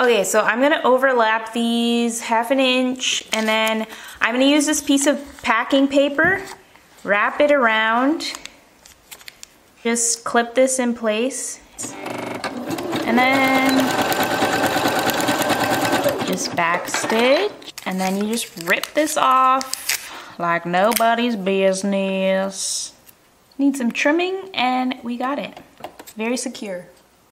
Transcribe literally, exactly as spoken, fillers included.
Okay, so I'm gonna overlap these half an inch, and then I'm gonna use this piece of packing paper, wrap it around, just clip this in place, and then just back stitch, and then you just rip this off like nobody's business. Need some trimming, and we got it. Very secure.